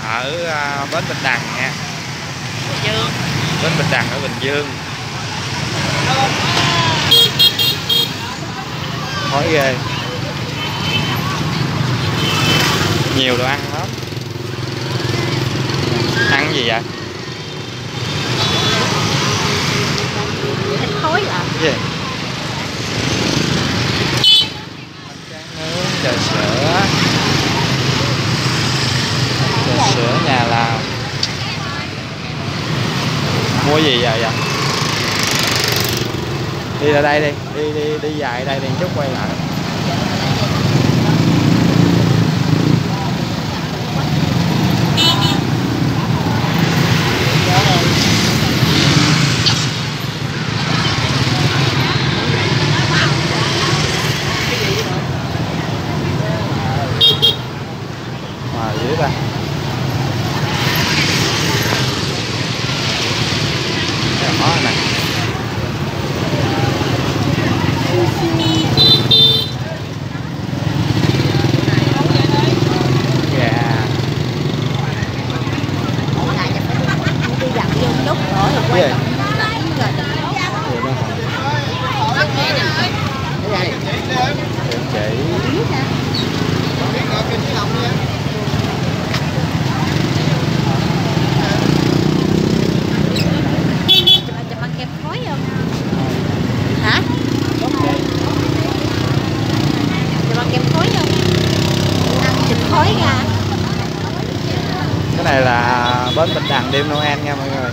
ở bến Bình Đằng nha. Bình Dương. Bến Bình Đằng ở Bình Dương. Khói ghê. Nhiều đồ ăn lắm. Ăn gì vậy? Thịt khối à? Gì? Nướng, trà sữa. Trà sữa nhà làm. Mua gì vậy vậy? Đi ra đây đi, đi dài đây đi chút quay lại. Mà dưới ta. Đó này. Cái này là bến Bình Đằng đêm Noel nha mọi người.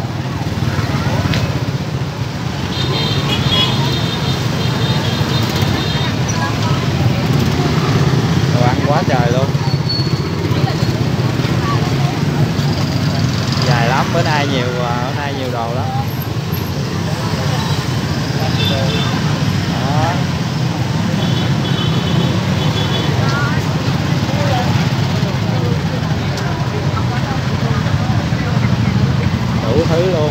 Đồ ăn quá trời luôn. Dài lắm, bữa nay nhiều đồ lắm. Đó. Đủ thứ luôn.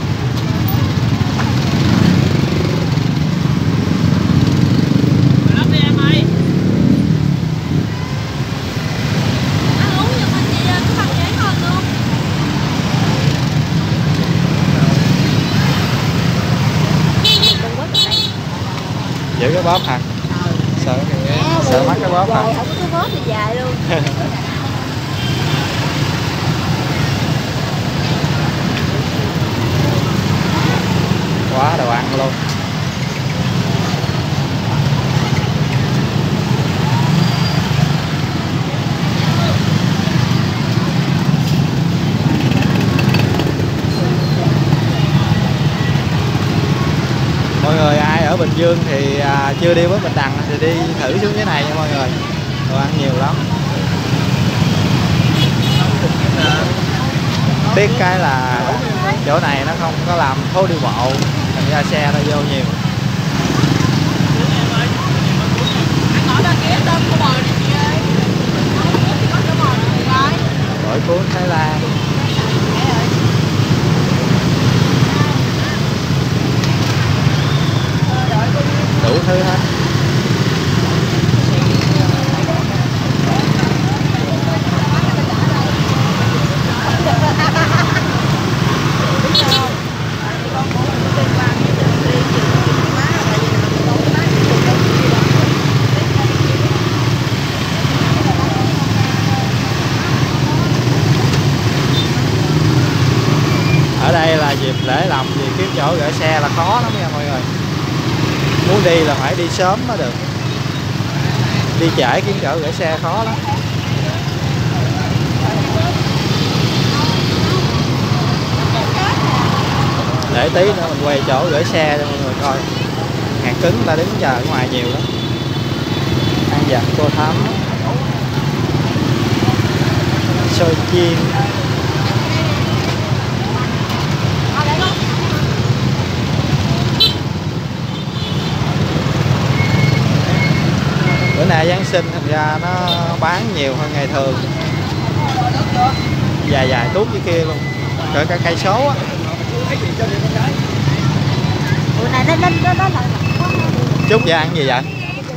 Giữ cái bóp hả? Sợ mắc cái bóp hả? Không có cái bóp thì dài luôn. Quá đồ ăn luôn. Mọi người ai ở Bình Dương thì chưa đi với Bình Đằng thì đi thử xuống cái này nha mọi người. Đồ ăn nhiều lắm. Tiếc cái là chỗ này nó không có làm phố đi bộ, thành ra xe nó vô nhiều. Gỏi cuốn Thái Lan. Đủ thứ hết. Ở đây là dịp lễ lộc thì kiếm chỗ gửi xe là khó lắm nha mọi người. Muốn đi là phải đi sớm mới được. Đi trễ kiếm chỗ gửi xe khó lắm. Để tí nữa mình quay chỗ gửi xe cho mọi người coi. Hàng cứng người ta đứng chờ ở ngoài nhiều lắm. Ăn vặt cô Thắm. Xôi chiên. Bữa nay Giáng sinh thành ra nó bán nhiều hơn ngày thường. Dài dài tuốt dưới kia luôn. Cỡ cả cây số á. Bữa nay nó là Chúc vợ ăn gì vậy?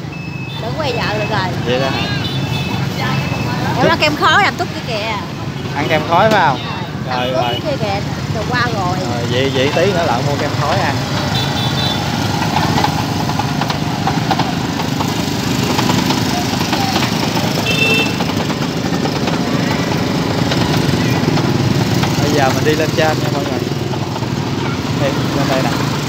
đừng quay vợ được rồi. Vậy đó. Em nó kem khó làm tút cái kìa. Ăn kem khói phải không? Rồi rồi. Rồi qua rồi. Rồi vậy tí nữa lại mua kem khói ăn. Bây giờ mình đi lên trên nha mọi người. Đi lên đây nè.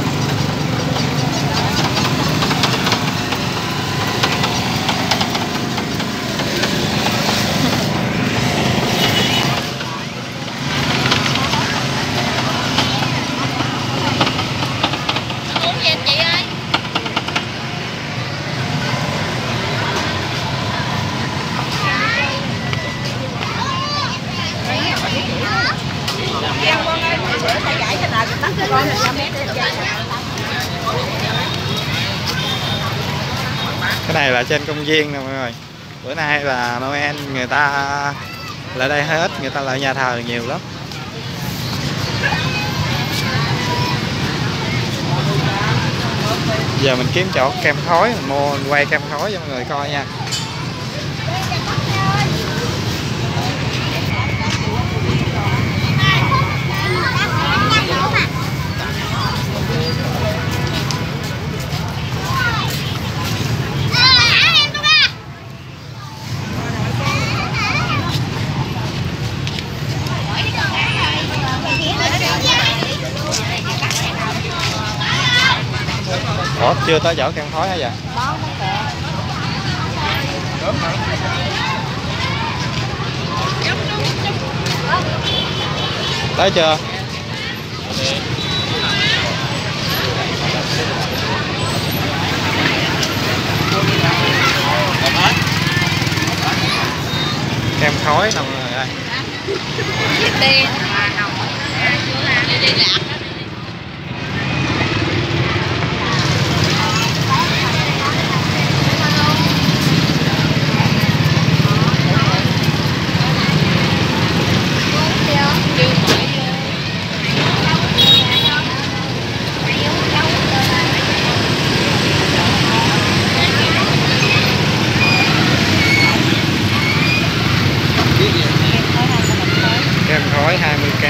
Cái này là trên công viên nè mọi người. Bữa nay là Noel, người ta lại đây hết, người ta lại nhà thờ nhiều lắm. Giờ mình kiếm chỗ kem khói, mình mua, mình quay kem khói cho mọi người coi nha. Ủa, chưa tới chỗ kem khói hả vậy? Tới chưa? Kem khói nè mọi người ơi. Kem khói 20k.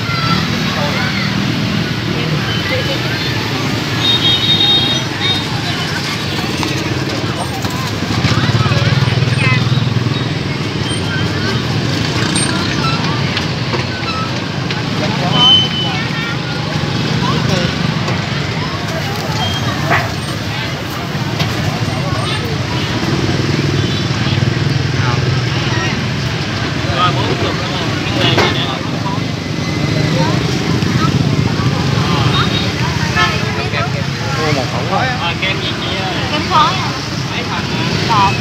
Mua một hũ thôi. Kem gì chị ơi? Kem khói à? Mấy phần? Một.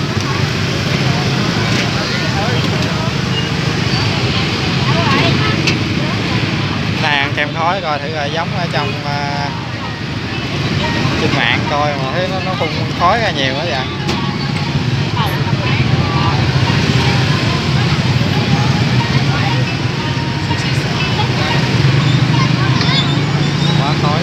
Này ăn kem khói coi thử coi giống ở trong trên mạng coi mà thấy nó phun khói ra nhiều quá vậy. Quá khói.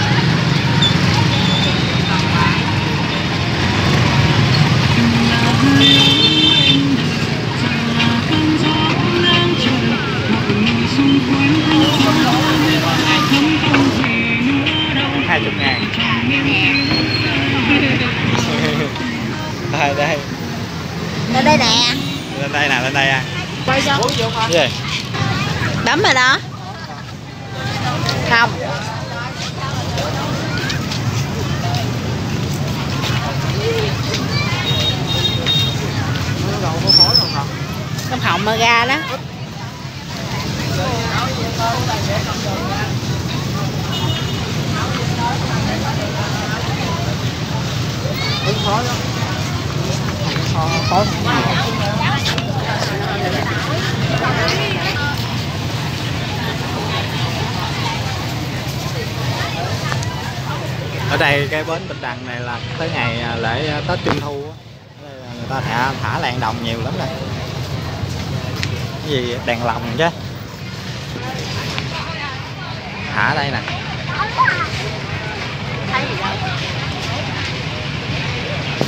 Đây đây. Lên đây nè. Lên đây nè, lên đây à. Quay cho. Cái gì? Bấm rồi đó. Không. Trong họng mà ra đó. Khói lắm. Khói. Ở đây cái bến Bạch Đằng này là tới ngày lễ Tết Trung Thu á. Người ta thả đèn đồng nhiều lắm nè. Cái gì đèn lồng chứ. Thả ở đây nè.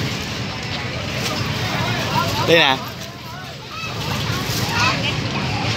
Đi nè.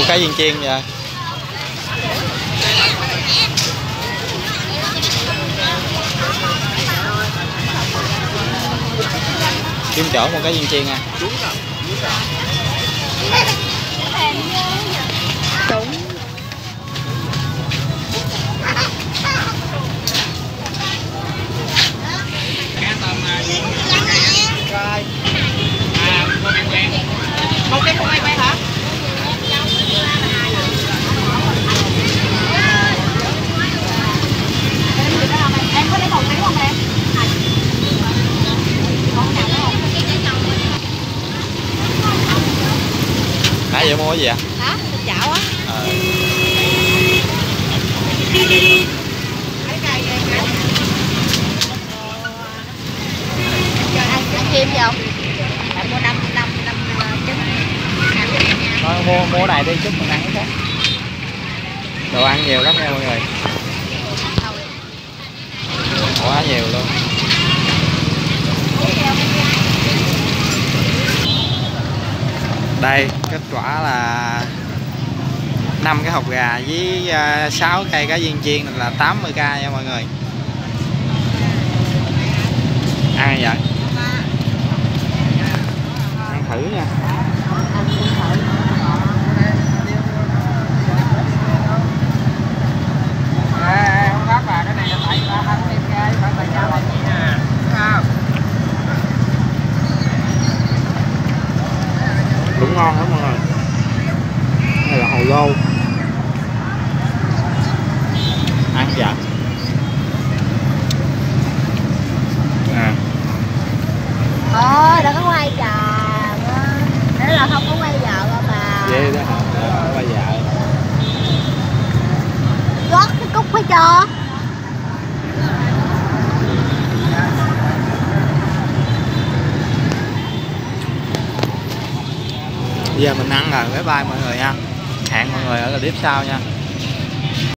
cá viên chiên vậy. Kiếm chỗ một cái viên chiên à. Đúng. Một cái không ai quay hả? Em có lấy một cái không em? Nãy giờ mua cái gì ạ? Hả? Thịt chảo á. Ăn chim vô. Bạn mua 5 trứng. Thôi mua này đi chút mình ăn cái khác. Đồ ăn nhiều lắm nha mọi người. Quá nhiều luôn. Đây kết quả là 5 cái hột gà với 6 cây cá viên chiên là 80k nha mọi người. Ăn vậy? Ăn thử nha. Không khác là cái này là tại ta ăn thêm gai phải tại gia là gì nè, không? Đúng ngon lắm mọi người. Đây là hồ lô. Ăn vậy. À. Đừng có quay tròn á. Thế là không có quay vợ mà. Vậy đó hả? Quay vợ. Gót cái cúc phải cho. Bây giờ mình ăn rồi, bye bye mọi người nha. Hẹn mọi người ở clip sau nha.